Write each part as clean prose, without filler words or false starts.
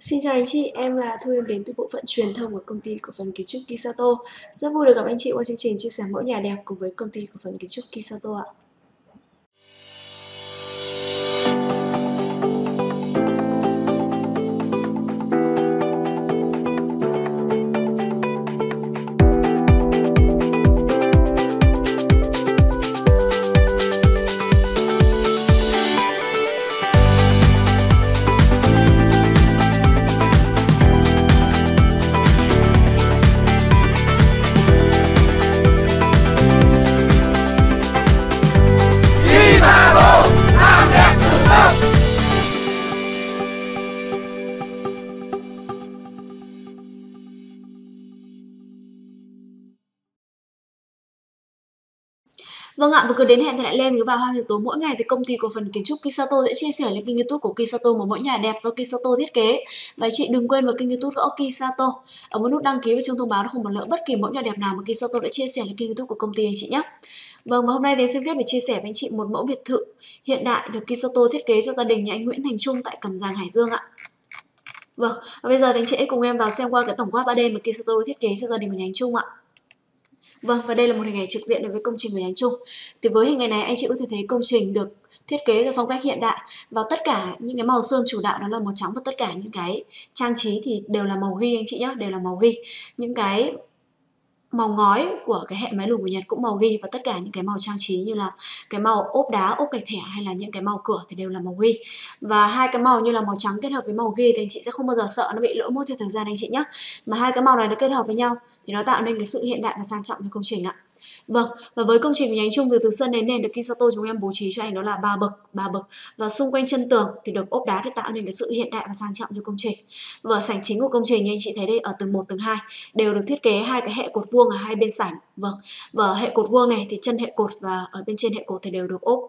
Xin chào anh chị, em là Thu, em đến từ bộ phận truyền thông của công ty cổ phần kiến trúc Kisato. Rất vui được gặp anh chị qua chương trình chia sẻ mẫu nhà đẹp cùng với công ty cổ phần kiến trúc Kisato ạ. Vâng ạ, và cứ đến hẹn thì lại lên vào 20 giờ tối mỗi ngày thì công ty cổ phần kiến trúc Kisato sẽ chia sẻ lên kênh YouTube của Kisato một mẫu nhà đẹp do Kisato thiết kế. Và chị đừng quên vào kênh YouTube gõ Kisato. Ở một nút đăng ký và chuông thông báo để không bỏ lỡ bất kỳ mẫu nhà đẹp nào mà Kisato đã chia sẻ lên kênh YouTube của công ty anh chị nhé. Vâng, và hôm nay thì xin phép để chia sẻ với anh chị một mẫu biệt thự hiện đại được Kisato thiết kế cho gia đình nhà anh Nguyễn Thành Trung tại Cẩm Giàng, Hải Dương ạ. Vâng, và bây giờ thì anh chị hãy cùng em vào xem qua cái tổng quát 3D mà Kisato thiết kế cho gia đình của nhà anh Trung ạ. Vâng, và đây là một hình ảnh trực diện đối với công trình của nhà anh Trung. Thì với hình ảnh này anh chị có thể thấy công trình được thiết kế theo phong cách hiện đại và tất cả những cái màu sơn chủ đạo đó là màu trắng và tất cả những cái trang trí thì đều là màu ghi anh chị nhé, đều là màu ghi. Những cái màu ngói của cái hệ máy lùn của Nhật cũng màu ghi và tất cả những cái màu trang trí như là cái màu ốp đá, ốp gạch thẻ hay là những cái màu cửa thì đều là màu ghi. Và hai cái màu như là màu trắng kết hợp với màu ghi thì anh chị sẽ không bao giờ sợ nó bị lỗi mốt theo thời gian anh chị nhé. Mà hai cái màu này nó kết hợp với nhau thì nó tạo nên cái sự hiện đại và sang trọng cho công trình ạ. Vâng, và với công trình của nhà anh Trung từ sân đến nền được Kisato chúng em bố trí cho anh đó là 3 bậc và xung quanh chân tường thì được ốp đá để tạo nên cái sự hiện đại và sang trọng cho công trình. Và ở sảnh chính của công trình như anh chị thấy đây ở tầng 1, tầng 2 đều được thiết kế hai cái hệ cột vuông ở hai bên sảnh. Vâng, và ở hệ cột vuông này thì chân hệ cột và ở bên trên hệ cột thì đều được ốp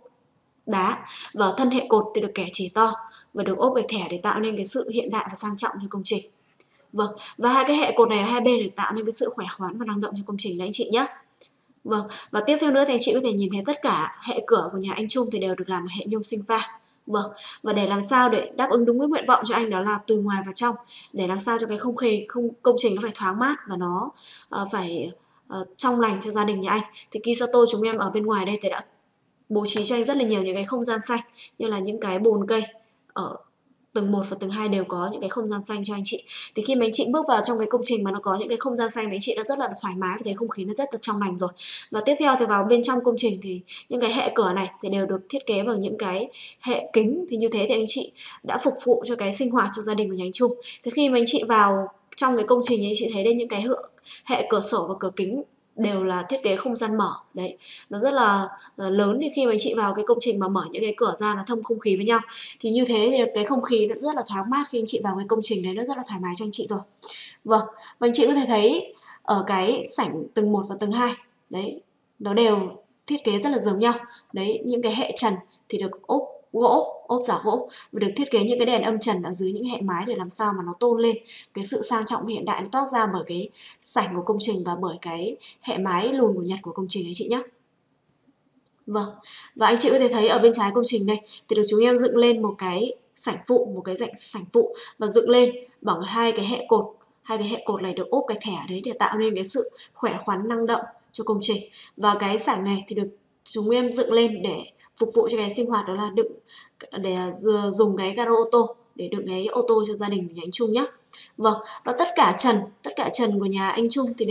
đá và thân hệ cột thì được kẻ chỉ to và được ốp gạch thẻ để tạo nên cái sự hiện đại và sang trọng cho công trình. Vâng, và hai cái hệ cột này ở hai bên để tạo nên cái sự khỏe khoắn và năng động cho công trình đấy anh chị nhé. Vâng, và tiếp theo nữa thì anh chị có thể nhìn thấy tất cả hệ cửa của nhà anh Trung thì đều được làm hệ nhôm sinh pha. Vâng, và để làm sao để đáp ứng đúng với nguyện vọng cho anh đó là từ ngoài vào trong, để làm sao cho cái công trình nó phải thoáng mát và nó phải trong lành cho gia đình nhà anh. Thì Kisato chúng em ở bên ngoài đây thì đã bố trí cho anh rất là nhiều những cái không gian xanh như là những cái bồn cây ở tầng 1 và tầng 2 đều có những cái không gian xanh cho anh chị. Thì khi mà anh chị bước vào trong cái công trình mà nó có những cái không gian xanh thì anh chị đã rất là thoải mái và thấy không khí nó rất là trong lành rồi. Và tiếp theo thì vào bên trong công trình thì những cái hệ cửa này thì đều được thiết kế bằng những cái hệ kính, thì như thế thì anh chị đã phục vụ cho cái sinh hoạt cho gia đình của nhà anh Trung. Thì khi mà anh chị vào trong cái công trình thì anh chị thấy đây những cái hệ cửa sổ và cửa kính đều là thiết kế không gian mở đấy, nó rất là lớn. Thì khi mà anh chị vào cái công trình mà mở những cái cửa ra nó thông không khí với nhau thì như thế thì cái không khí nó rất là thoáng mát khi anh chị vào cái công trình đấy, nó rất là thoải mái cho anh chị rồi. Vâng, và anh chị có thể thấy ở cái sảnh tầng 1 và tầng 2 đấy, nó đều thiết kế rất là giống nhau đấy. Những cái hệ trần thì được ốp gỗ, ốp giả gỗ và được thiết kế những cái đèn âm trần ở dưới những hệ mái để làm sao mà nó tôn lên cái sự sang trọng hiện đại, nó toát ra bởi cái sảnh của công trình và bởi cái hệ mái lùn của Nhật của công trình anh chị nhé. Vâng, và anh chị có thể thấy ở bên trái công trình này thì được chúng em dựng lên một cái sảnh phụ, một cái sảnh phụ và dựng lên bằng hai cái hệ cột. Hai cái hệ cột này được ốp cái thẻ đấy để tạo nên cái sự khỏe khoắn năng động cho công trình. Và cái sảnh này thì được chúng em dựng lên để phục vụ cho cái sinh hoạt, đó là để dùng cái gara ô tô để đựng cái ô tô cho gia đình của nhà anh Trung nhé. Vâng, và tất cả trần của nhà anh Trung thì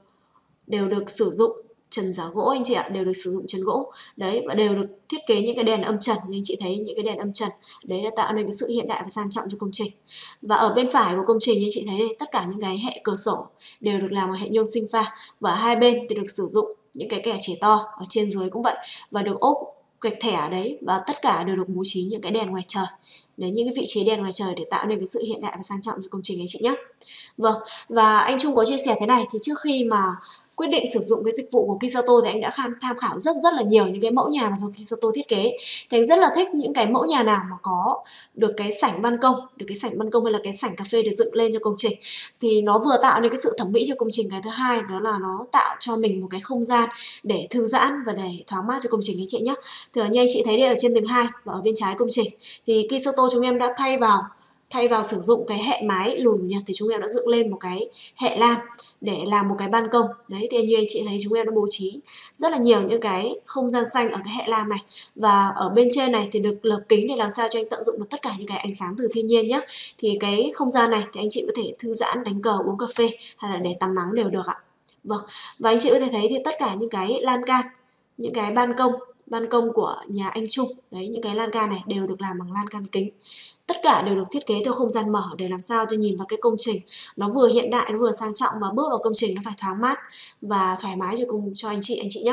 đều được sử dụng trần giả gỗ anh chị ạ, đều được sử dụng trần gỗ đấy, và đều được thiết kế những cái đèn âm trần như anh chị thấy, những cái đèn âm trần đấy đã tạo nên cái sự hiện đại và sang trọng cho công trình. Và ở bên phải của công trình như anh chị thấy đây, tất cả những cái hệ cửa sổ đều được làm bằng hệ nhôm sinh pha và hai bên thì được sử dụng những cái kẻ chỉ to, ở trên dưới cũng vậy và được ốp gạch thẻ đấy, và tất cả đều được bố trí những cái đèn ngoài trời đến những cái vị trí đèn ngoài trời để tạo nên cái sự hiện đại và sang trọng cho công trình anh chị nhé. Vâng, và anh Trung có chia sẻ thế này, thì trước khi mà quyết định sử dụng cái dịch vụ của Kisato thì anh đã tham khảo rất là nhiều những cái mẫu nhà mà do Kisato thiết kế. Thì anh rất là thích những cái mẫu nhà nào mà có được cái sảnh ban công, hay là cái sảnh cà phê được dựng lên cho công trình. Thì nó vừa tạo nên cái sự thẩm mỹ cho công trình, cái thứ hai đó là nó tạo cho mình một cái không gian để thư giãn và để thoáng mát cho công trình anh chị nhé. Thì như anh chị thấy đây ở trên tầng 2 và ở bên trái công trình thì Kisato chúng em đã thay vào thay vào sử dụng cái hệ mái lùn của Nhật thì chúng em đã dựng lên một cái hệ lam để làm một cái ban công. Đấy, thì như anh chị thấy chúng em đã bố trí rất là nhiều những cái không gian xanh ở cái hệ lam này. Và ở bên trên này thì được lợp kính để làm sao cho anh tận dụng được tất cả những cái ánh sáng từ thiên nhiên nhé. Thì cái không gian này thì anh chị có thể thư giãn, đánh cờ, uống cà phê hay là để tắm nắng đều được ạ. Vâng, và anh chị có thể thấy thì tất cả những cái lan can, những cái ban công của nhà anh Trung, đấy, những cái lan can này đều được làm bằng lan can kính. Tất cả đều được thiết kế theo không gian mở để làm sao cho nhìn vào cái công trình nó vừa hiện đại, nó vừa sang trọng, và bước vào công trình nó phải thoáng mát và thoải mái cho anh chị nhé.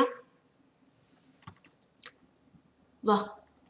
Vâng.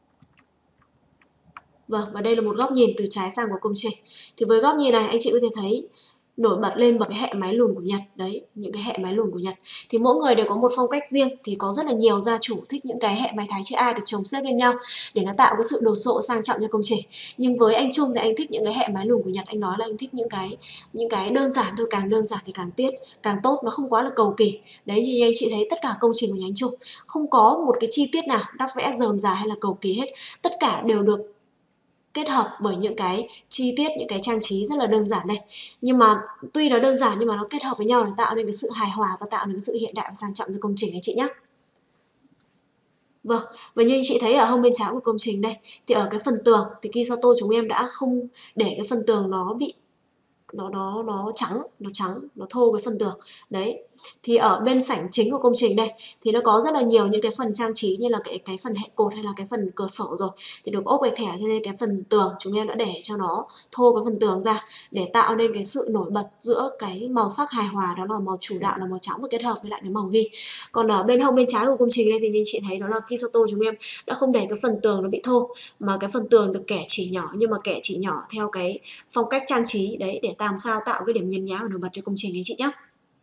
Vâng, và đây là một góc nhìn từ trái sang của công trình. Thì với góc nhìn này anh chị có thể thấy nổi bật lên bởi cái hệ mái lùn của Nhật. Đấy, những cái hệ mái lùn của Nhật. Thì mỗi người đều có một phong cách riêng. Thì có rất là nhiều gia chủ thích những cái hệ mái Thái chữ A được chồng xếp lên nhau để nó tạo cái sự đồ sộ sang trọng cho công trình. Nhưng với anh Trung thì anh thích những cái hệ mái lùn của Nhật. Anh nói là anh thích những cái đơn giản thôi, càng đơn giản thì càng tốt, nó không quá là cầu kỳ. Đấy, như anh chị thấy tất cả công trình của nhà anh Trung không có một cái chi tiết nào đắp vẽ rườm rà hay là cầu kỳ hết. Tất cả đều được kết hợp bởi những cái chi tiết, những cái trang trí rất là đơn giản đây. Nhưng mà tuy nó đơn giản nhưng mà nó kết hợp với nhau để tạo nên cái sự hài hòa và tạo nên cái sự hiện đại và sang trọng cho công trình anh chị nhé. Vâng, và như chị thấy ở hông bên trái của công trình đây, thì ở cái phần tường thì Kisato chúng em đã không để cái phần tường nó bị nó trắng, nó thô cái phần tường. Đấy. Thì ở bên sảnh chính của công trình đây thì nó có rất là nhiều những cái phần trang trí như là cái phần hệ cột hay là cái phần cửa sổ rồi. Thì được ốp gạch thẻ, cho nên cái phần tường chúng em đã để cho nó thô cái phần tường ra để tạo nên cái sự nổi bật giữa cái màu sắc hài hòa, đó là màu chủ đạo là màu trắng và kết hợp với lại cái màu ghi. Còn ở bên hông bên trái của công trình đây thì như chị thấy đó là Kisato chúng em đã không để cái phần tường nó bị thô, mà cái phần tường được kẻ chỉ nhỏ, nhưng mà kẻ chỉ nhỏ theo cái phong cách trang trí đấy để làm sao tạo cái điểm nhấn nhá và nổi bật cho công trình anh chị nhé.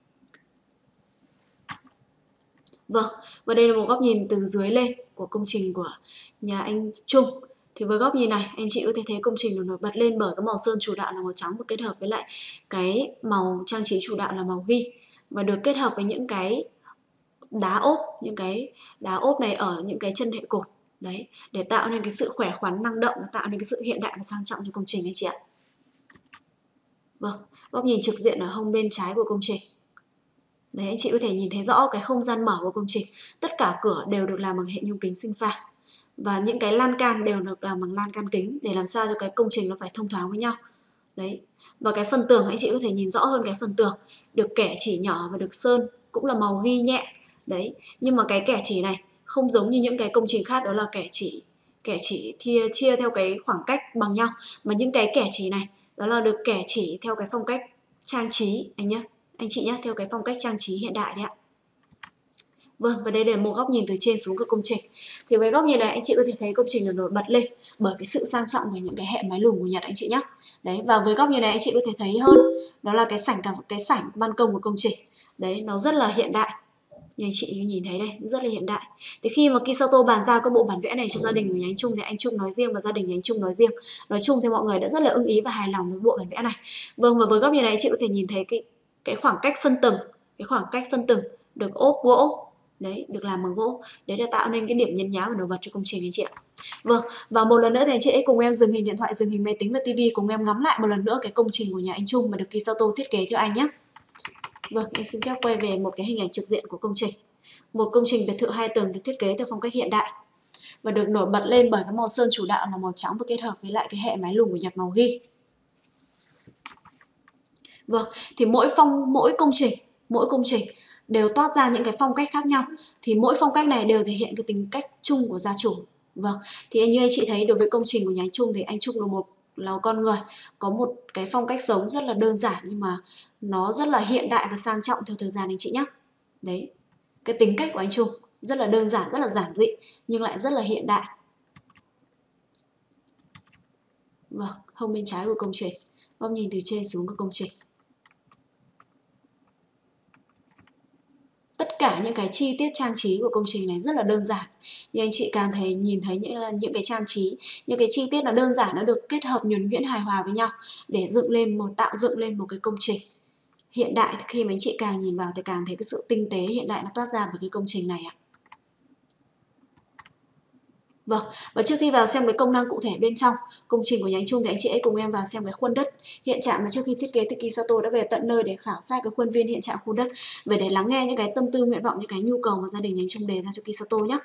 Vâng, và đây là một góc nhìn từ dưới lên của công trình của nhà anh Trung. Thì với góc nhìn này, anh chị có thể thấy công trình được nổi bật lên bởi cái màu sơn chủ đạo là màu trắng và kết hợp với lại cái màu trang trí chủ đạo là màu ghi, và được kết hợp với những cái những cái đá ốp này ở những cái chân hệ cột đấy để tạo nên cái sự khỏe khoắn, năng động, tạo nên cái sự hiện đại và sang trọng cho công trình anh chị ạ. Vâng, góc nhìn trực diện ở hông bên trái của công trình. Đấy, anh chị có thể nhìn thấy rõ cái không gian mở của công trình. Tất cả cửa đều được làm bằng hệ nhôm kính sinh pha. Và những cái lan can đều được làm bằng lan can kính để làm sao cho cái công trình nó phải thông thoáng với nhau. Đấy. Và cái phần tường anh chị có thể nhìn rõ hơn cái phần tường. Được kẻ chỉ nhỏ và được sơn cũng là màu ghi nhẹ. Đấy. Nhưng mà cái kẻ chỉ này không giống như những cái công trình khác, đó là kẻ chỉ chia theo cái khoảng cách bằng nhau. Mà những cái kẻ chỉ này đó là được kẻ chỉ theo cái phong cách trang trí anh chị nhé, theo cái phong cách trang trí hiện đại đấy ạ. Vâng, và đây là một góc nhìn từ trên xuống của công trình. Thì với góc nhìn này anh chị có thể thấy công trình được nổi bật lên bởi cái sự sang trọng của những cái hệ mái lùn của Nhật anh chị nhé. Đấy, và với góc nhìn này anh chị có thể thấy hơn đó là cái sảnh ban công của công trình. Đấy, nó rất là hiện đại. Như anh chị nhìn thấy đây, rất là hiện đại. Thì khi mà Kisato bàn giao các bộ bản vẽ này cho gia đình của nhà anh Trung thì anh Trung nói riêng và gia đình nhà anh Trung nói riêng. Nói chung thì mọi người đã rất là ưng ý và hài lòng với bộ bản vẽ này. Vâng, và với góc nhìn này anh chị có thể nhìn thấy cái khoảng cách phân tầng được ốp gỗ. Đấy, được làm bằng gỗ. Đấy để tạo nên cái điểm nhấn nhá và nổi bật cho công trình anh chị ạ. Vâng, và một lần nữa thì anh chị hãy cùng em dừng hình điện thoại, dừng hình máy tính và tivi, cùng em ngắm lại một lần nữa cái công trình của nhà anh Trung mà được Kisato thiết kế cho anh nhé. Vâng, em xin phép quay về một cái hình ảnh trực diện của công trình. Một công trình biệt thự 2 tầng được thiết kế theo phong cách hiện đại và được nổi bật lên bởi cái màu sơn chủ đạo là màu trắng và kết hợp với lại cái hệ mái lùn của Nhật màu ghi. Vâng, thì mỗi công trình đều toát ra những cái phong cách khác nhau. Thì mỗi phong cách này đều thể hiện cái tính cách chung của gia chủ. Vâng, thì như anh chị thấy đối với công trình của nhà anh Trung thì anh Trung là con người có một cái phong cách sống rất là đơn giản nhưng mà nó rất là hiện đại và sang trọng theo thời gian anh chị nhé. Đấy, cái tính cách của anh Trung rất là đơn giản, rất là giản dị nhưng lại rất là hiện đại. Vâng, hông bên trái của công trình, góc nhìn từ trên xuống của công trình. Tất cả những cái chi tiết trang trí của công trình này rất là đơn giản. Nhưng anh chị càng nhìn thấy những cái trang trí, những cái chi tiết nó đơn giản, nó được kết hợp nhuần nhuyễn hài hòa với nhau để tạo dựng lên một cái công trình hiện đại. Khi mà anh chị càng nhìn vào thì càng thấy cái sự tinh tế hiện đại nó toát ra với cái công trình này ạ. Vâng, và trước khi vào xem cái công năng cụ thể bên trong công trình của nhánh Trung thì anh chị hãy cùng em vào xem cái khuôn đất hiện trạng mà trước khi thiết kế thì Kisato đã về tận nơi để khảo sát cái khuôn viên hiện trạng khu đất, về để lắng nghe những cái tâm tư nguyện vọng, những cái nhu cầu mà gia đình nhánh Trung đề ra cho Kisato nhé.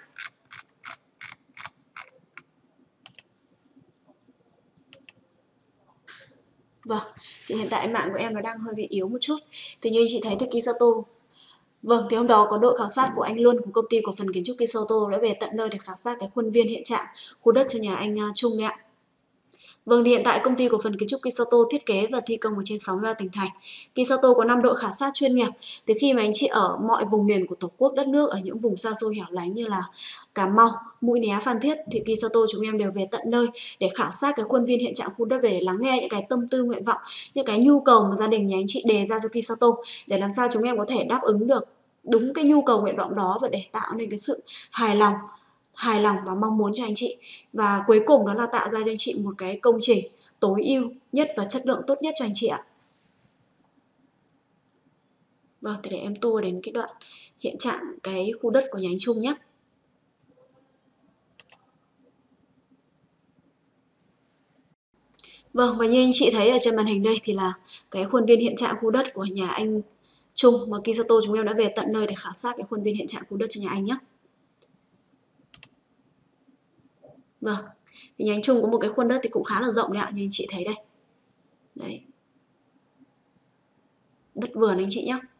Vâng, thì hiện tại mạng của em nó đang hơi bị yếu một chút. Thì như anh chị thấy thì Kisato, vâng, thì hôm đó có đội khảo sát của anh Luân của công ty cổ phần kiến trúc Kisato đã về tận nơi để khảo sát cái khuôn viên hiện trạng khu đất cho nhà anh Trung đấy ạ. Vâng, thì hiện tại công ty cổ phần kiến trúc Kisato thiết kế và thi công ở trên 63 tỉnh thành. Kisato có 5 đội khảo sát chuyên nghiệp. Từ khi mà anh chị ở mọi vùng miền của Tổ quốc đất nước, ở những vùng xa xôi hẻo lánh như là Cà Mau, Mũi Né, Phan Thiết thì Kisato chúng em đều về tận nơi để khảo sát cái khuôn viên hiện trạng khu đất, để lắng nghe những cái tâm tư nguyện vọng, những cái nhu cầu mà gia đình nhà anh chị đề ra cho Kisato, để làm sao chúng em có thể đáp ứng được đúng cái nhu cầu nguyện vọng đó và để tạo nên cái sự hài lòng và mong muốn cho anh chị. Và cuối cùng đó là tạo ra cho anh chị một cái công trình tối ưu nhất và chất lượng tốt nhất cho anh chị ạ. Vâng, thì để em tua đến cái đoạn hiện trạng cái khu đất của nhà anh Trung nhé. Vâng, và như anh chị thấy ở trên màn hình đây thì là cái khuôn viên hiện trạng khu đất của nhà anh Trung mà Kisato chúng em đã về tận nơi để khảo sát cái khuôn viên hiện trạng khu đất cho nhà anh nhé. Vâng, thì nhà anh Trung có một cái khuôn đất thì cũng khá là rộng đấy ạ, như anh chị thấy đây. Đấy. Đất vườn anh chị nhé.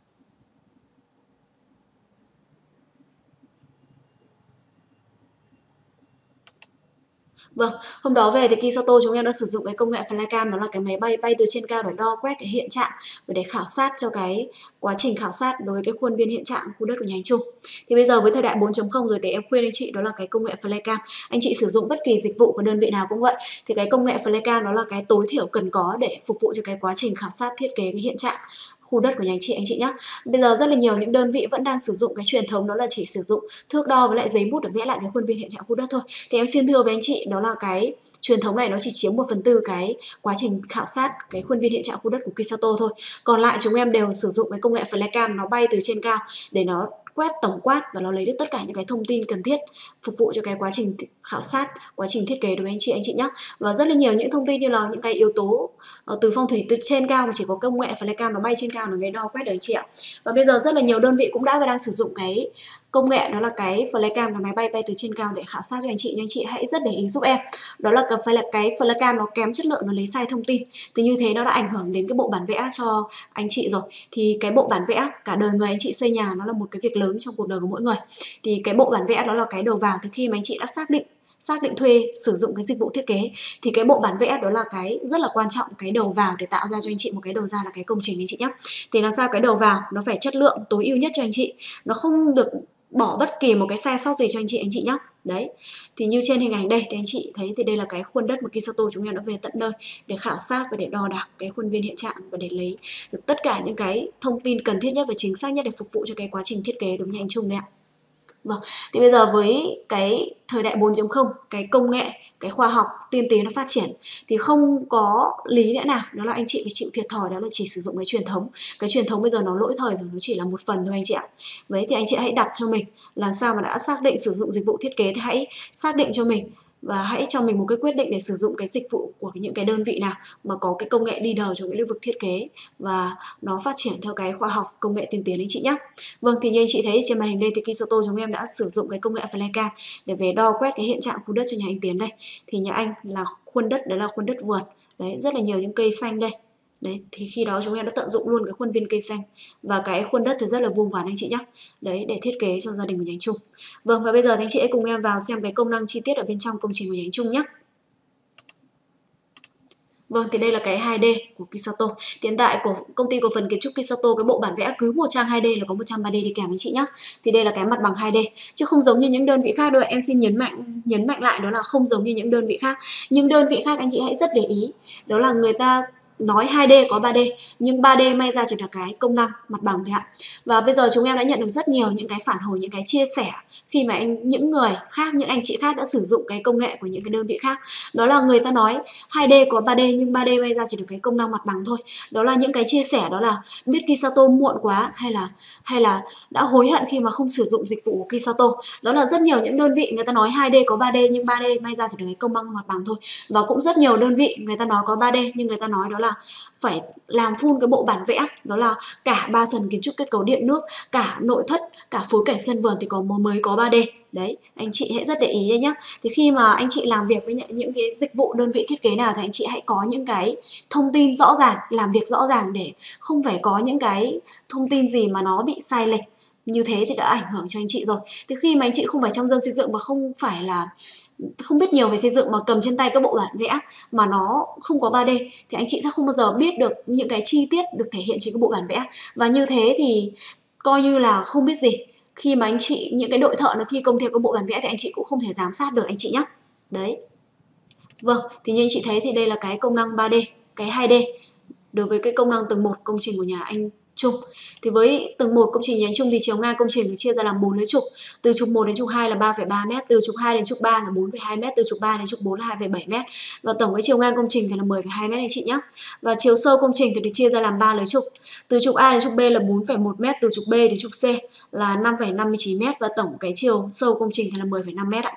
Vâng, hôm đó về thì Kisato chúng em đã sử dụng cái công nghệ Flycam, đó là cái máy bay từ trên cao để đo quét cái hiện trạng và để khảo sát cho cái quá trình khảo sát đối với cái khuôn viên hiện trạng khu đất của nhà anh Trung. Thì bây giờ với thời đại 4.0 rồi thì em khuyên anh chị đó là cái công nghệ Flycam. Anh chị sử dụng bất kỳ dịch vụ của đơn vị nào cũng vậy. Thì cái công nghệ Flycam đó là cái tối thiểu cần có để phục vụ cho cái quá trình khảo sát thiết kế cái hiện trạng khu đất của nhà anh chị nhé. Bây giờ rất là nhiều những đơn vị vẫn đang sử dụng cái truyền thống đó là chỉ sử dụng thước đo với lại giấy bút để vẽ lại cái khuôn viên hiện trạng khu đất thôi. Thì em xin thưa với anh chị đó là cái truyền thống này nó chỉ chiếm 1/4 cái quá trình khảo sát cái khuôn viên hiện trạng khu đất của Kisato thôi. Còn lại chúng em đều sử dụng cái công nghệ Flycam, nó bay từ trên cao để nó quét tổng quát và nó lấy được tất cả những cái thông tin cần thiết phục vụ cho cái quá trình khảo sát, quá trình thiết kế đối với anh chị nhé. Và rất là nhiều những thông tin như là những cái yếu tố từ phong thủy từ trên cao mà chỉ có công nghệ Flycam nó bay trên cao nó mới đo quét được anh chị ạ. Và bây giờ rất là nhiều đơn vị cũng đã và đang sử dụng cái công nghệ đó là cái Flycam, cái máy bay bay từ trên cao để khảo sát cho anh chị, nhưng anh chị hãy rất để ý giúp em. Đó là cái Flycam nó kém chất lượng, nó lấy sai thông tin. Thì như thế nó đã ảnh hưởng đến cái bộ bản vẽ cho anh chị rồi. Thì cái bộ bản vẽ cả đời người anh chị xây nhà nó là một cái việc lớn trong cuộc đời của mỗi người. Thì cái bộ bản vẽ đó là cái đầu vào từ khi mà anh chị đã xác định thuê sử dụng cái dịch vụ thiết kế thì cái bộ bản vẽ đó là cái rất là quan trọng, cái đầu vào để tạo ra cho anh chị một cái đầu ra là cái công trình anh chị nhé. Thì làm sao cái đầu vào nó phải chất lượng tối ưu nhất cho anh chị, nó không được bỏ bất kỳ một cái sai sót gì cho anh chị nhé. Đấy, thì như trên hình ảnh đây thì anh chị thấy thì đây là cái khuôn đất mà Kisato chúng em đã về tận nơi để khảo sát và để đo đạc cái khuôn viên hiện trạng và để lấy được tất cả những cái thông tin cần thiết nhất và chính xác nhất để phục vụ cho cái quá trình thiết kế đúng như anh Trung đấy ạ. Vâng, thì bây giờ với cái thời đại 4.0, cái công nghệ, cái khoa học tiên tiến nó phát triển thì không có lý lẽ nào đó là anh chị phải chịu thiệt thòi đó là chỉ sử dụng cái truyền thống. Cái truyền thống bây giờ nó lỗi thời rồi, nó chỉ là một phần thôi anh chị ạ. Vậy thì anh chị hãy đặt cho mình làm sao mà đã xác định sử dụng dịch vụ thiết kế thì hãy xác định cho mình và hãy cho mình một cái quyết định để sử dụng cái dịch vụ của những cái đơn vị nào mà có cái công nghệ đi đầu trong cái lĩnh vực thiết kế và nó phát triển theo cái khoa học công nghệ tiên tiến anh chị nhé. Vâng, thì như anh chị thấy trên màn hình đây thì Kisato chúng em đã sử dụng cái công nghệ Flycam để về đo quét cái hiện trạng khu đất cho nhà anh Tiến đây. Thì nhà anh là khuôn đất, đó là khuôn đất vườn. Đấy, rất là nhiều những cây xanh đây. Đấy, thì khi đó chúng em đã tận dụng luôn cái khuôn viên cây xanh và cái khuôn đất thì rất là vuông vắn anh chị nhé. Đấy, để thiết kế cho gia đình của nhà anh Trung. Vâng, và bây giờ thì anh chị hãy cùng em vào xem cái công năng chi tiết ở bên trong công trình của nhà anh Trung nhé. Vâng, thì đây là cái 2D của Kisato. Hiện tại của công ty cổ phần kiến trúc Kisato, cái bộ bản vẽ cứ một trang 2D là có 130D đi kèm anh chị nhé. Thì đây là cái mặt bằng 2D, chứ không giống như những đơn vị khác đâu. Em xin nhấn mạnh lại đó là không giống như những đơn vị khác. Những đơn vị khác anh chị hãy rất để ý, đó là người ta nói 2D có 3D, nhưng 3D may ra chỉ là cái công năng mặt bằng thôi ạ. Và bây giờ chúng em đã nhận được rất nhiều những cái phản hồi, những cái chia sẻ khi mà những người khác, những anh chị khác đã sử dụng cái công nghệ của những cái đơn vị khác. Đó là người ta nói 2D có 3D nhưng 3D may ra chỉ được cái công năng mặt bằng thôi. Đó là những cái chia sẻ, đó là biết Kisato muộn quá hay là đã hối hận khi mà không sử dụng dịch vụ của Kisato. Đó là rất nhiều những đơn vị người ta nói 2D có 3D nhưng 3D may ra chỉ được cái công năng mặt bằng thôi. Và cũng rất nhiều đơn vị người ta nói có 3D nhưng người ta nói đó là phải làm full cái bộ bản vẽ, đó là cả 3 phần kiến trúc kết cấu điện nước, cả nội thất, cả phối cảnh sân vườn thì mới có 3D. Đấy, anh chị hãy rất để ý đấy nhá. Thì khi mà anh chị làm việc với những cái dịch vụ đơn vị thiết kế nào thì anh chị hãy có những cái thông tin rõ ràng, làm việc rõ ràng để không phải có những cái thông tin gì mà nó bị sai lệch. Như thế thì đã ảnh hưởng cho anh chị rồi. Thì khi mà anh chị không phải trong dân xây dựng và không phải là không biết nhiều về xây dựng mà cầm trên tay các bộ bản vẽ mà nó không có 3D thì anh chị sẽ không bao giờ biết được những cái chi tiết được thể hiện trên cái bộ bản vẽ. Và như thế thì coi như là không biết gì. Khi mà anh chị, những cái đội thợ nó thi công theo cái bộ bản vẽ thì anh chị cũng không thể giám sát được anh chị nhé. Đấy. Vâng, thì như anh chị thấy thì đây là cái công năng 3D, cái 2D đối với cái công năng tầng 1 công trình của nhà anh Trung. Thì với tầng 1 công trình nhà anh Trung thì chiều ngang công trình được chia ra làm 4 lưới trục. Từ trục 1 đến trục 2 là 3,3 m, từ trục 2 đến trục 3 là 4,2 m, từ trục 3 đến trục 4 là 2,7 m. Và tổng với chiều ngang công trình thì là 10,2 m anh chị nhé. Và chiều sâu công trình thì được chia ra làm 3 lưới trục. Từ trục A đến trục B là 4,1 m, từ trục B đến trục C là 5,59 m và tổng cái chiều sâu công trình thì là 10,5 m ạ.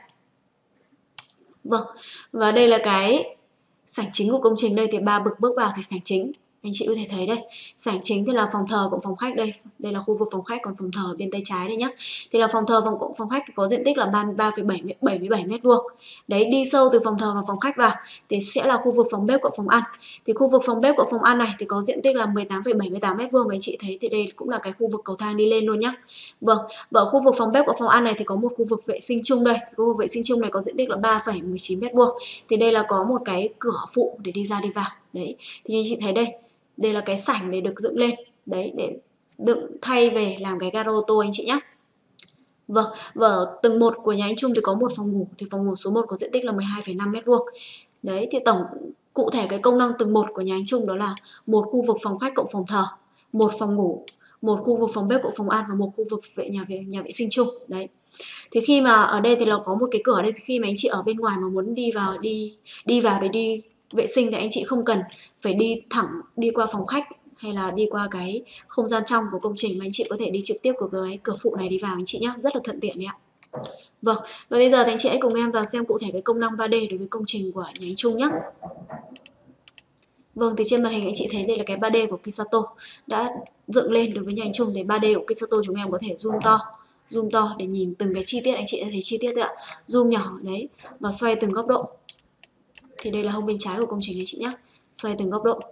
Vâng, và đây là cái sảnh chính của công trình. Đây thì 3 bậc bước vào thì sảnh chính. Anh chị có thể thấy đây, sảnh chính thì là phòng thờ cộng phòng khách đây. Đây là khu vực phòng khách, còn phòng thờ bên tay trái đây nhá. Thì là phòng thờ cộng phòng khách có diện tích là 33,77 m². Đấy, đi sâu từ phòng thờ và phòng khách vào thì sẽ là khu vực phòng bếp cộng phòng ăn. Thì khu vực phòng bếp cộng phòng ăn này thì có diện tích là 18,78 m², và anh chị thấy thì đây cũng là cái khu vực cầu thang đi lên luôn nhá. Vâng, và ở khu vực phòng bếp cộng phòng ăn này thì có một khu vực vệ sinh chung đây. Khu vực vệ sinh chung này có diện tích là 3,19 m². Thì đây là có một cái cửa phụ để đi ra đi vào. Đấy, thì như chị thấy đây, đây là cái sảnh để được dựng lên. Đấy, để đựng thay về làm cái gara ô tô anh chị nhé. Vâng, và ở tầng 1 của nhà anh Trung thì có một phòng ngủ. Thì phòng ngủ số 1 có diện tích là 12,5 m². Đấy, thì tổng cụ thể cái công năng tầng 1 của nhà anh Trung đó là một khu vực phòng khách cộng phòng thờ, một phòng ngủ, một khu vực phòng bếp cộng phòng ăn và một khu vực nhà vệ sinh chung. Đấy. Thì khi mà ở đây thì là có một cái cửa đây, thì khi mà anh chị ở bên ngoài mà muốn đi vào để đi vệ sinh thì anh chị không cần phải đi thẳng đi qua phòng khách hay là đi qua cái không gian trong của công trình, mà anh chị có thể đi trực tiếp của cái cửa phụ này đi vào anh chị nhé, rất là thuận tiện đấy ạ. Vâng, và bây giờ thì anh chị hãy cùng em vào xem cụ thể cái công năng 3D đối với công trình của nhà anh Trung nhé. Vâng, thì trên màn hình anh chị thấy đây là cái 3D của Kisato đã dựng lên đối với nhà anh Trung. Thì 3D của Kisato chúng em có thể zoom to để nhìn từng cái chi tiết, anh chị sẽ thấy chi tiết đấy ạ. Zoom nhỏ đấy và xoay từng góc độ. Thì đây là hông bên trái của công trình anh chị nhé. Xoay từng góc độ.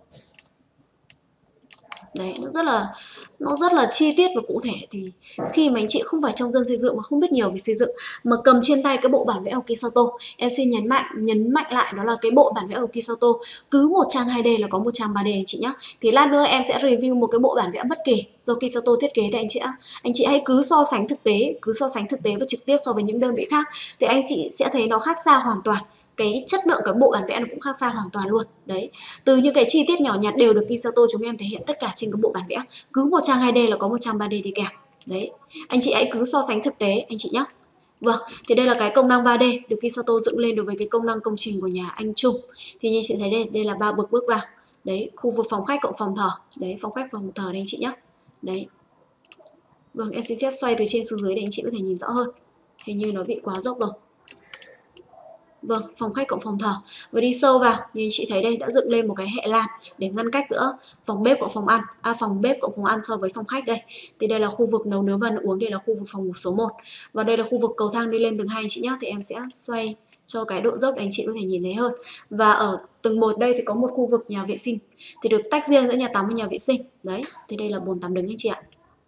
Đấy, nó rất là chi tiết và cụ thể. Thì khi mà anh chị không phải trong dân xây dựng mà không biết nhiều về xây dựng mà cầm trên tay cái bộ bản vẽ của Kisato, em xin nhấn mạnh lại đó là cái bộ bản vẽ của Kisato cứ một trang 2D là có một trang 3D anh chị nhé. Thì lát nữa em sẽ review một cái bộ bản vẽ bất kỳ do Kisato thiết kế thì anh chị hãy cứ so sánh thực tế và trực tiếp so với những đơn vị khác thì anh chị sẽ thấy nó khác xa hoàn toàn. Cái chất lượng cái bộ bản vẽ nó cũng khác xa hoàn toàn luôn. Đấy, từ những cái chi tiết nhỏ nhặt đều được Kisato chúng em thể hiện tất cả trên cái bộ bản vẽ. Cứ một trang 2D là có một trang 3D đi kèm. Đấy, anh chị hãy cứ so sánh thực tế anh chị nhé. Vâng, thì đây là cái công năng 3D được Kisato dựng lên đối với cái công năng công trình của nhà anh Trung. Thì như chị thấy đây là 3 bậc bước vào. Đấy, khu vực phòng khách cộng phòng thờ. Đấy, phòng khách phòng thờ đây anh chị nhé. Đấy. Vâng, em xin phép xoay từ trên xuống dưới để anh chị có thể nhìn rõ hơn. Hình như nó bị quá dốc rồi. Vâng, phòng khách cộng phòng thờ. Và đi sâu vào, như anh chị thấy đây đã dựng lên một cái hệ lam để ngăn cách giữa phòng bếp cộng phòng ăn, phòng bếp cộng phòng ăn so với phòng khách đây. Thì đây là khu vực nấu nướng và ăn uống, đây là khu vực phòng ngủ số 1. Và đây là khu vực cầu thang đi lên tầng 2 anh chị nhé. Thì em sẽ xoay cho cái độ dốc để anh chị có thể nhìn thấy hơn. Và ở tầng 1 đây thì có một khu vực nhà vệ sinh thì được tách riêng giữa nhà tắm và nhà vệ sinh. Đấy, thì đây là bồn tắm đứng anh chị ạ.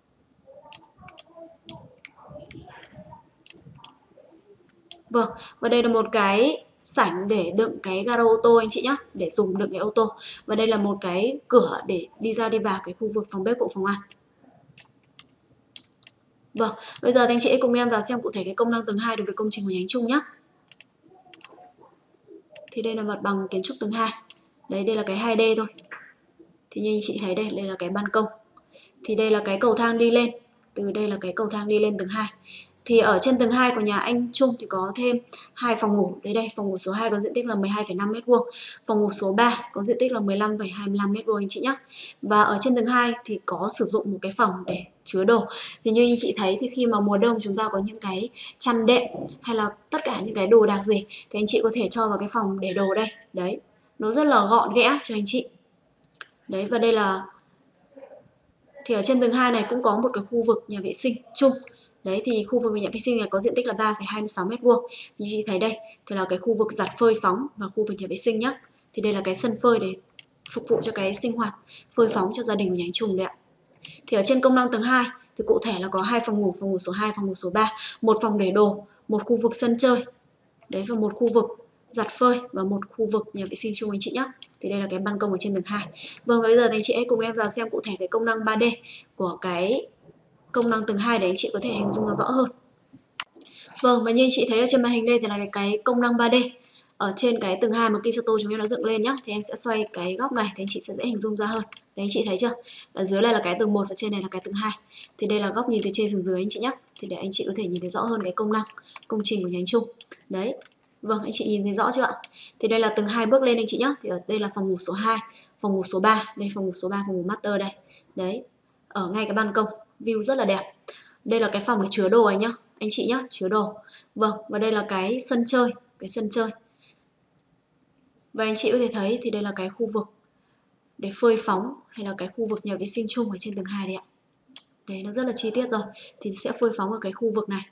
Vâng, và đây là một cái sảnh để đựng cái gara ô tô anh chị nhé, để dùng đựng cái ô tô. Và đây là một cái cửa để đi ra đi vào cái khu vực phòng bếp của phòng ăn. Vâng, bây giờ thì anh chị cùng em vào xem cụ thể cái công năng tầng 2 đối với công trình của nhà anh Trung nhé. Thì đây là mặt bằng kiến trúc tầng 2. Đấy, đây là cái 2D thôi. Thì như anh chị thấy đây là cái ban công. Thì đây là cái cầu thang đi lên. Từ đây là cái cầu thang đi lên tầng 2. Thì ở trên tầng 2 của nhà anh Trung thì có thêm 2 phòng ngủ. Đây, phòng ngủ số 2 có diện tích là 12,5 m², phòng ngủ số 3 có diện tích là 15,25 m² anh chị nhé. Và ở trên tầng 2 thì có sử dụng một cái phòng để chứa đồ. Thì như anh chị thấy thì khi mà mùa đông chúng ta có những cái chăn đệm hay là tất cả những cái đồ đạc gì thì anh chị có thể cho vào cái phòng để đồ đây. Đấy, nó rất là gọn ghẽ cho anh chị. Đấy, và đây là thì ở trên tầng 2 này cũng có một cái khu vực nhà vệ sinh chung. Đấy, thì khu vực nhà vệ sinh này có diện tích là 3,26 m². Như chị thấy đây thì là cái khu vực giặt phơi phóng và khu vực nhà vệ sinh nhé. Thì đây là cái sân phơi để phục vụ cho cái sinh hoạt phơi phóng cho gia đình của nhà anh Trùng đấy ạ. Thì ở trên công năng tầng 2 thì cụ thể là có 2 phòng ngủ số 2, phòng ngủ số 3, một phòng để đồ, một khu vực sân chơi. Đấy, và một khu vực giặt phơi và một khu vực nhà vệ sinh chung anh chị nhé. Thì đây là cái ban công ở trên tầng 2. Vâng, và bây giờ thì anh chị hãy cùng em vào xem cụ thể cái công năng 3D của cái công năng tầng 2 để anh chị có thể hình dung nó rõ hơn. Vâng, và như anh chị thấy ở trên màn hình đây thì là cái công năng 3D ở trên cái tầng 2 mà Kisato chúng em đã dựng lên nhá. Thì em sẽ xoay cái góc này thì anh chị sẽ dễ hình dung ra hơn. Đấy, anh chị thấy chưa? Ở dưới này là cái tầng 1 và trên này là cái tầng 2. Thì đây là góc nhìn từ trên xuống dưới anh chị nhé. Thì để anh chị có thể nhìn thấy rõ hơn cái công năng công trình của nhà anh Trung. Đấy. Vâng, anh chị nhìn thấy rõ chưa ạ? Thì đây là tầng 2 bước lên anh chị nhé. Thì ở đây là phòng ngủ số 2, phòng ngủ số 3, đây phòng ngủ số 3, phòng ngủ master đây. Đấy. Ở ngay cái ban công, view rất là đẹp. Đây là cái phòng để chứa đồ anh nhá, anh chị nhá, chứa đồ. Vâng, và đây là cái sân chơi, Và anh chị có thể thấy thì đây là cái khu vực để phơi phóng hay là cái khu vực nhà vệ sinh chung ở trên tầng 2 đây ạ. Đấy, nó rất là chi tiết rồi. Thì sẽ phơi phóng ở cái khu vực này.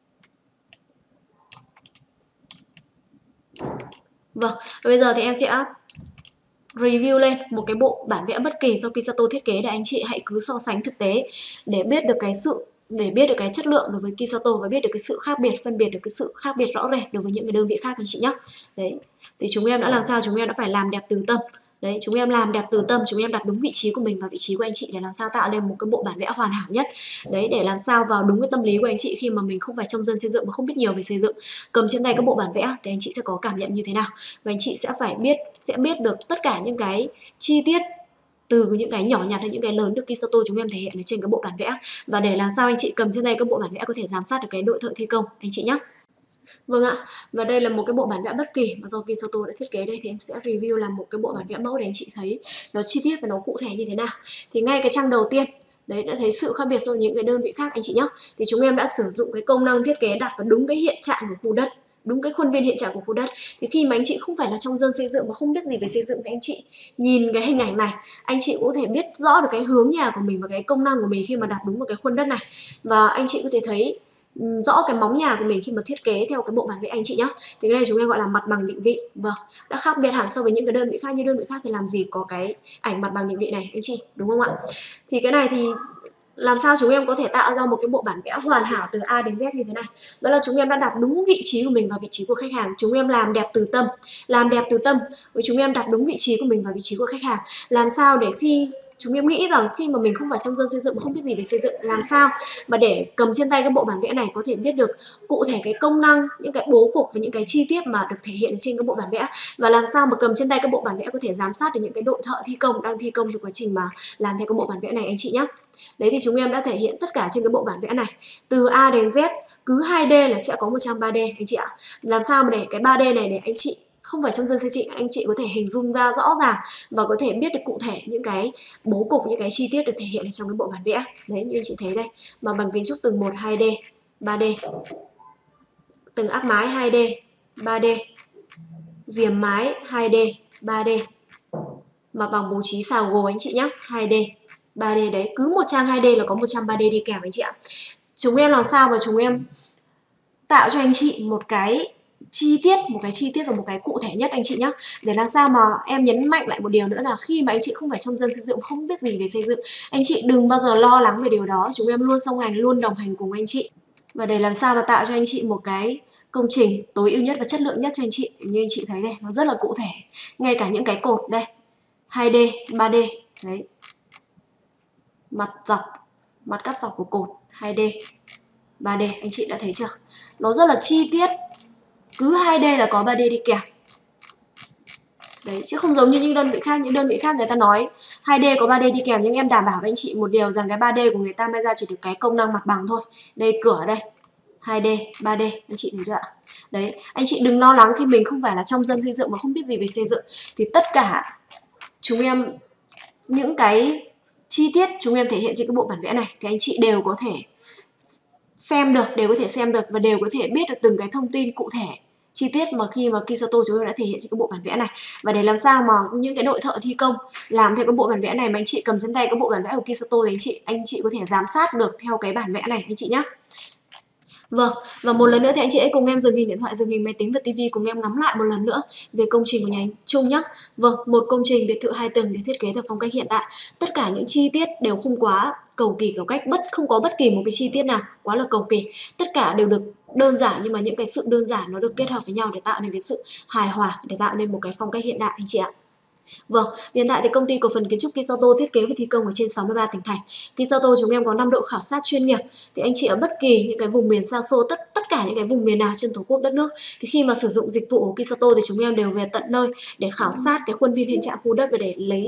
Vâng, bây giờ thì em sẽ review lên một cái bộ bản vẽ bất kỳ do Kisato thiết kế để anh chị hãy cứ so sánh thực tế để biết được cái chất lượng đối với Kisato và biết được cái sự khác biệt, phân biệt được cái sự khác biệt rõ rệt đối với những cái đơn vị khác anh chị nhé. Đấy, thì chúng em đã làm sao? Chúng em đã phải làm đẹp từ tâm. Đấy, chúng em làm đẹp từ tâm, chúng em đặt đúng vị trí của mình và vị trí của anh chị để làm sao tạo nên một cái bộ bản vẽ hoàn hảo nhất. Đấy, để làm sao vào đúng cái tâm lý của anh chị khi mà mình không phải trong dân xây dựng mà không biết nhiều về xây dựng, cầm trên tay các bộ bản vẽ thì anh chị sẽ có cảm nhận như thế nào và anh chị sẽ biết được tất cả những cái chi tiết từ những cái nhỏ nhặt đến những cái lớn được Kisato chúng em thể hiện ở trên cái bộ bản vẽ, và để làm sao anh chị cầm trên tay các bộ bản vẽ có thể giám sát được cái đội thợ thi công anh chị nhé. Vâng ạ, và đây là một cái bộ bản vẽ bất kỳ mà do Kisato đã thiết kế đây, thì em sẽ review làm một cái bộ bản vẽ mẫu để anh chị thấy nó chi tiết và nó cụ thể như thế nào. Thì ngay cái trang đầu tiên đấy đã thấy sự khác biệt so với những cái đơn vị khác anh chị nhé. Thì chúng em đã sử dụng cái công năng thiết kế đặt vào đúng cái hiện trạng của khu đất, đúng cái khuôn viên hiện trạng của khu đất. Thì khi mà anh chị không phải là trong dân xây dựng mà không biết gì về xây dựng thì anh chị nhìn cái hình ảnh này, anh chị cũng có thể biết rõ được cái hướng nhà của mình và cái công năng của mình khi mà đặt đúng vào cái khuôn đất này. Và anh chị có thể thấy rõ cái móng nhà của mình khi mà thiết kế theo cái bộ bản vẽ anh chị nhé. Thì cái này chúng em gọi là mặt bằng định vị. Vâng, đã khác biệt hẳn so với những cái đơn vị khác. Như đơn vị khác thì làm gì có cái ảnh mặt bằng định vị này anh chị, đúng không ạ? Thì cái này thì làm sao chúng em có thể tạo ra một cái bộ bản vẽ hoàn hảo từ A đến Z như thế này? Đó là chúng em đã đặt đúng vị trí của mình vào vị trí của khách hàng. Chúng em làm đẹp từ tâm, với chúng em đặt đúng vị trí của mình vào vị trí của khách hàng. Làm sao để khi chúng em nghĩ rằng khi mà mình không phải trong dân xây dựng mà không biết gì về xây dựng, làm sao mà để cầm trên tay cái bộ bản vẽ này có thể biết được cụ thể cái công năng, những cái bố cục và những cái chi tiết mà được thể hiện trên cái bộ bản vẽ, và làm sao mà cầm trên tay cái bộ bản vẽ có thể giám sát được những cái đội thợ thi công đang thi công trong quá trình mà làm theo cái bộ bản vẽ này anh chị nhé. Đấy, thì chúng em đã thể hiện tất cả trên cái bộ bản vẽ này từ A đến Z, cứ 2D là sẽ có một trang 3D anh chị ạ. Làm sao mà để cái 3D này để anh chị không phải trong dân xây dựng, anh chị có thể hình dung ra rõ ràng và có thể biết được cụ thể những cái bố cục, những cái chi tiết được thể hiện ở trong cái bộ bản vẽ. Đấy, như anh chị thấy đây, mà bằng kiến trúc tầng 1 2D, 3D, tầng áp mái 2D, 3D, diềm mái 2D, 3D, mà bằng bố trí xào gồ anh chị nhé, 2D, 3D. Đấy, cứ một trang 2D là có 100 3D đi kèm anh chị ạ. Chúng em làm sao mà chúng em tạo cho anh chị một cái chi tiết và một cái cụ thể nhất anh chị nhé. Để làm sao mà em nhấn mạnh lại một điều nữa là khi mà anh chị không phải trong dân xây dựng, không biết gì về xây dựng, anh chị đừng bao giờ lo lắng về điều đó. Chúng em luôn song hành, luôn đồng hành cùng anh chị. Và để làm sao mà tạo cho anh chị một cái công trình tối ưu nhất và chất lượng nhất cho anh chị, như anh chị thấy đây, nó rất là cụ thể. Ngay cả những cái cột đây, 2D, 3D, đấy, mặt cắt dọc của cột 2D, 3D, anh chị đã thấy chưa? Nó rất là chi tiết, cứ 2D là có 3D đi kèm. Đấy, chứ không giống như những đơn vị khác. Những đơn vị khác người ta nói 2D có 3D đi kèm, nhưng em đảm bảo với anh chị một điều rằng cái 3D của người ta may ra chỉ được cái công năng mặt bằng thôi. Đây, cửa đây, 2D, 3D, anh chị thấy chưa ạ? Đấy, anh chị đừng lo lắng khi mình không phải là trong dân xây dựng mà không biết gì về xây dựng. Thì tất cả chúng em, những cái chi tiết chúng em thể hiện trên cái bộ bản vẽ này thì anh chị đều có thể xem được, và đều có thể biết được từng cái thông tin cụ thể chi tiết mà khi mà Kisato chúng em đã thể hiện trên cái bộ bản vẽ này. Và để làm sao mà những cái đội thợ thi công làm theo cái bộ bản vẽ này mà anh chị cầm trên tay cái bộ bản vẽ của Kisato thì anh chị có thể giám sát được theo cái bản vẽ này anh chị nhé. Vâng, và một lần nữa thì anh chị hãy cùng em dừng hình điện thoại, dừng hình máy tính và tivi, cùng em ngắm lại một lần nữa về công trình của nhà anh Trung nhé. Vâng, một công trình biệt thự 2 tầng được thiết kế theo phong cách hiện đại. Tất cả những chi tiết đều không quá cầu kỳ kiểu cách, không có bất kỳ một cái chi tiết nào quá là cầu kỳ. Tất cả đều được đơn giản, nhưng mà những cái sự đơn giản nó được kết hợp với nhau để tạo nên cái sự hài hòa, để tạo nên một cái phong cách hiện đại anh chị ạ. Vâng, hiện tại thì công ty cổ phần kiến trúc Kisato thiết kế và thi công ở trên 63 tỉnh thành. Kisato chúng em có 5 đội khảo sát chuyên nghiệp. Thì anh chị ở bất kỳ những cái vùng miền xa xôi, tất cả những cái vùng miền nào trên tổ quốc đất nước, thì khi mà sử dụng dịch vụ của Kisato thì chúng em đều về tận nơi để khảo sát cái khuôn viên hiện trạng khu đất và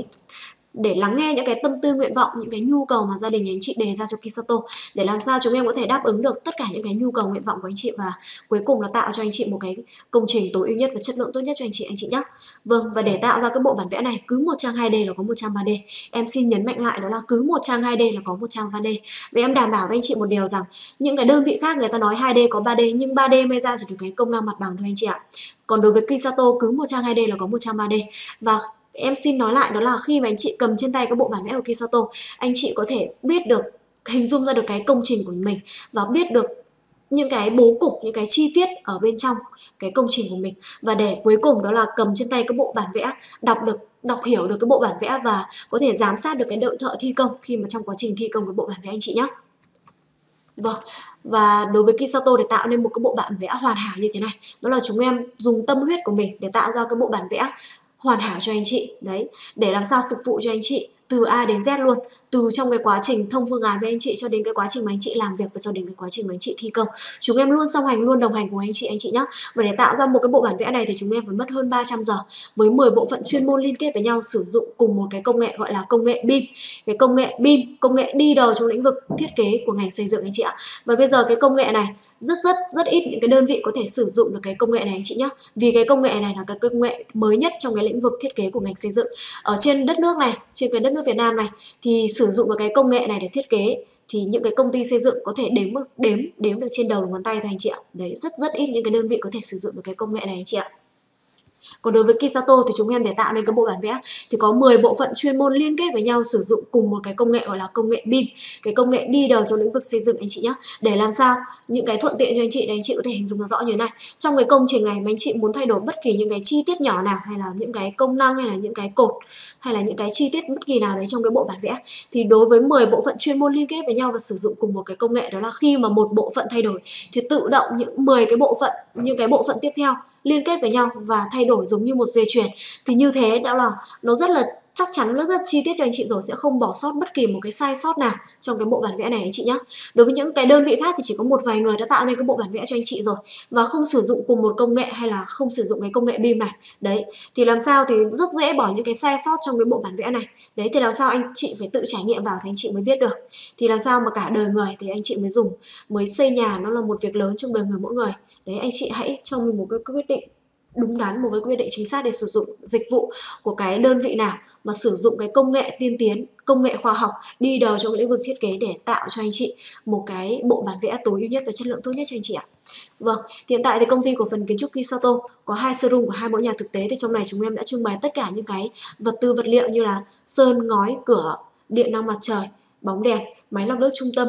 để lắng nghe những cái tâm tư nguyện vọng, những cái nhu cầu mà gia đình anh chị đề ra cho Kisato, để làm sao chúng em có thể đáp ứng được tất cả những cái nhu cầu nguyện vọng của anh chị, và cuối cùng là tạo cho anh chị một cái công trình tối ưu nhất và chất lượng tốt nhất cho anh chị nhé. Vâng, và để tạo ra cái bộ bản vẽ này, cứ một trang 2D là có một trang 3D. Em xin nhấn mạnh lại đó là cứ một trang 2D là có một trang 3D. Và em đảm bảo với anh chị một điều rằng những cái đơn vị khác người ta nói 2D có 3D, nhưng 3D may ra chỉ được cái công năng mặt bằng thôi anh chị ạ. Còn đối với Kisato cứ một trang 2D là có một trang 3D. Và em xin nói lại đó là khi mà anh chị cầm trên tay cái bộ bản vẽ của Kisato, anh chị có thể biết được, hình dung ra được cái công trình của mình và biết được những cái bố cục, những cái chi tiết ở bên trong cái công trình của mình. Và để cuối cùng đó là cầm trên tay cái bộ bản vẽ, đọc hiểu được cái bộ bản vẽ và có thể giám sát được cái đội thợ thi công khi mà trong quá trình thi công cái bộ bản vẽ anh chị nhé. Vâng, và đối với Kisato để tạo nên một cái bộ bản vẽ hoàn hảo như thế này, đó là chúng em dùng tâm huyết của mình để tạo ra cái bộ bản vẽ hoàn hảo cho anh chị. Đấy, để làm sao phục vụ cho anh chị từ A đến Z luôn, từ trong cái quá trình thông phương án với anh chị cho đến cái quá trình mà anh chị làm việc và cho đến cái quá trình mà anh chị thi công. Chúng em luôn song hành, luôn đồng hành cùng anh chị nhé. Và để tạo ra một cái bộ bản vẽ này thì chúng em phải mất hơn 300 giờ với 10 bộ phận chuyên môn liên kết với nhau, sử dụng cùng một cái công nghệ gọi là công nghệ BIM. Cái công nghệ BIM, công nghệ đi đầu trong lĩnh vực thiết kế của ngành xây dựng anh chị ạ. Và bây giờ cái công nghệ này rất ít những cái đơn vị có thể sử dụng được cái công nghệ này anh chị nhé. Vì cái công nghệ này là cái công nghệ mới nhất trong cái lĩnh vực thiết kế của ngành xây dựng ở trên đất nước này, trên cái đất nước Việt Nam này, thì sử dụng được cái công nghệ này để thiết kế thì những cái công ty xây dựng có thể đếm được trên đầu ngón tay thôi anh chị ạ. Đấy, rất ít những cái đơn vị có thể sử dụng được cái công nghệ này anh chị ạ. Còn đối với Kisato thì chúng em để tạo nên cái bộ bản vẽ thì có 10 bộ phận chuyên môn liên kết với nhau, sử dụng cùng một cái công nghệ gọi là công nghệ BIM, cái công nghệ đi đầu trong lĩnh vực xây dựng anh chị nhé. Để làm sao những cái thuận tiện cho anh chị để anh chị có thể hình dung rõ như thế này. Trong cái công trình này mà anh chị muốn thay đổi bất kỳ những cái chi tiết nhỏ nào, hay là những cái công năng, hay là những cái cột, hay là những cái chi tiết bất kỳ nào đấy trong cái bộ bản vẽ, thì đối với 10 bộ phận chuyên môn liên kết với nhau và sử dụng cùng một cái công nghệ, đó là khi mà một bộ phận thay đổi thì tự động những 10 cái bộ phận, những cái bộ phận tiếp theo liên kết với nhau và thay đổi giống như một dây chuyền. Thì như thế đó là nó rất là chắc chắn, nó rất chi tiết cho anh chị rồi, sẽ không bỏ sót bất kỳ một cái sai sót nào trong cái bộ bản vẽ này anh chị nhé. Đối với những cái đơn vị khác thì chỉ có một vài người đã tạo nên cái bộ bản vẽ cho anh chị rồi và không sử dụng cùng một công nghệ, hay là không sử dụng cái công nghệ BIM này. Đấy, thì làm sao thì rất dễ bỏ những cái sai sót trong cái bộ bản vẽ này. Đấy, thì làm sao anh chị phải tự trải nghiệm vào thì anh chị mới biết được. Thì làm sao mà cả đời người thì anh chị mới xây nhà, nó là một việc lớn trong đời người mỗi người. Đấy, anh chị hãy cho mình một cái quyết định đúng đắn, một cái quyết định chính xác để sử dụng dịch vụ của cái đơn vị nào mà sử dụng cái công nghệ tiên tiến, công nghệ khoa học đi đầu trong lĩnh vực thiết kế để tạo cho anh chị một cái bộ bản vẽ tối ưu nhất và chất lượng tốt nhất cho anh chị ạ. Vâng, hiện tại thì công ty cổ phần kiến trúc Kisato có 2 showroom của 2 mẫu nhà thực tế, thì trong này chúng em đã trưng bày tất cả những cái vật liệu như là sơn, ngói, cửa, điện năng mặt trời, bóng đèn, máy lọc nước trung tâm,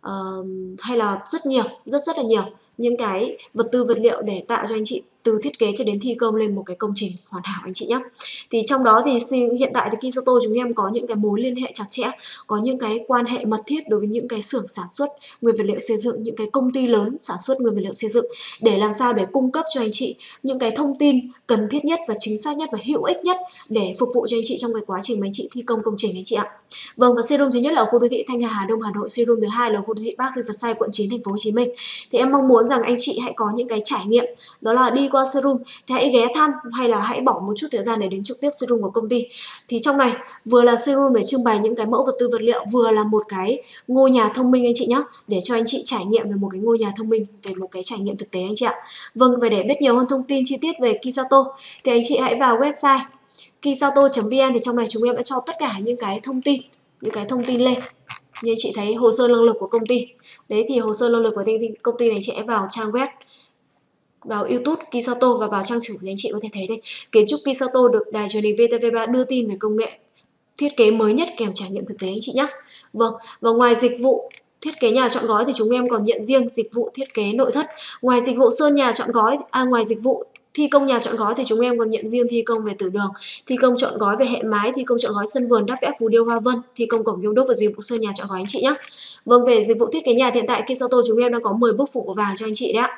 hay là rất là nhiều những cái vật liệu để tạo cho anh chị từ thiết kế cho đến thi công lên một cái công trình hoàn hảo anh chị nhé. Thì trong đó thì hiện tại thì Kisato chúng em có những cái mối liên hệ chặt chẽ, có những cái quan hệ mật thiết đối với những cái xưởng sản xuất nguyên vật liệu xây dựng, những cái công ty lớn sản xuất nguyên vật liệu xây dựng, để làm sao để cung cấp cho anh chị những cái thông tin cần thiết nhất và chính xác nhất và hữu ích nhất để phục vụ cho anh chị trong cái quá trình mà anh chị thi công công trình anh chị ạ. Vâng, và showroom thứ nhất là ở khu đô thị Thanh Hà, Hà Đông, Hà Nội. Showroom thứ hai là ở khu đô thị Park Riverside, quận 9, thành phố Hồ Chí Minh. Thì em mong muốn rằng anh chị hãy có những cái trải nghiệm, đó là đi qua showroom thì hãy ghé thăm hay là hãy bỏ một chút thời gian để đến trực tiếp showroom của công ty. Thì trong này vừa là showroom để trưng bày những cái mẫu vật tư vật liệu, vừa là một cái ngôi nhà thông minh anh chị nhé, để cho anh chị trải nghiệm về một cái ngôi nhà thông minh, về một cái trải nghiệm thực tế anh chị ạ. Vâng, và để biết nhiều hơn thông tin chi tiết về Kisato thì anh chị hãy vào website kisato.vn, thì trong này chúng em đã cho tất cả những cái thông tin lên. Như anh chị thấy hồ sơ năng lực của công ty. Đấy thì hồ sơ năng lực của công ty này chị hãy vào trang web, vào YouTube Kisato và vào trang chủ thì anh chị có thể thấy đây. Kiến trúc Kisato được đài truyền hình VTV3 đưa tin về công nghệ thiết kế mới nhất kèm trải nghiệm thực tế anh chị nhé. Vâng, và ngoài dịch vụ thiết kế nhà trọn gói thì chúng em còn nhận riêng dịch vụ thiết kế nội thất. Ngoài dịch vụ sơn nhà trọn gói, ngoài dịch vụ thi công nhà trọn gói thì chúng em còn nhận riêng thi công về tử đường, thi công trọn gói về hệ mái, thi công trọn gói sân vườn, đắp vẽ phù điêu hoa vân, thi công cổng nhôm đúc và dịch vụ sơn nhà trọn gói anh chị nhé. Vâng, về dịch vụ thiết kế nhà hiện tại Kisato chúng em đang có 10 bước phụ vàng cho anh chị đấy ạ.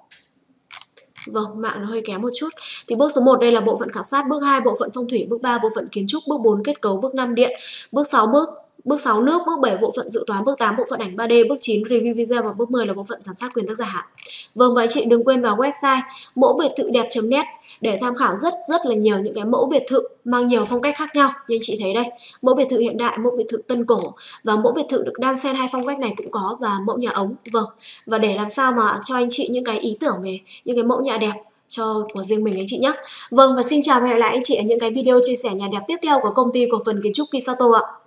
Vâng, mạng nó hơi kém một chút. Thì bước số 1 đây là bộ phận khảo sát, bước 2 bộ phận phong thủy, bước 3 bộ phận kiến trúc, bước 4 kết cấu, bước 5 điện, bước 6 nước, bước 7 bộ phận dự toán, bước 8 bộ phận ảnh 3D, bước 9 review video và bước 10 là bộ phận giám sát quyền tác giả hạn. Vâng, và anh chị đừng quên vào website mẫu biệt thự đẹp.net để tham khảo rất là nhiều những cái mẫu biệt thự mang nhiều phong cách khác nhau. Như anh chị thấy đây, mẫu biệt thự hiện đại, mẫu biệt thự tân cổ và mẫu biệt thự được đan xen hai phong cách này cũng có, và mẫu nhà ống. Vâng, và để làm sao mà cho anh chị những cái ý tưởng về những cái mẫu nhà đẹp của riêng mình anh chị nhé. Vâng, và xin chào và hẹn gặp lại anh chị ở những cái video chia sẻ nhà đẹp tiếp theo của công ty cổ phần kiến trúc Kisato ạ.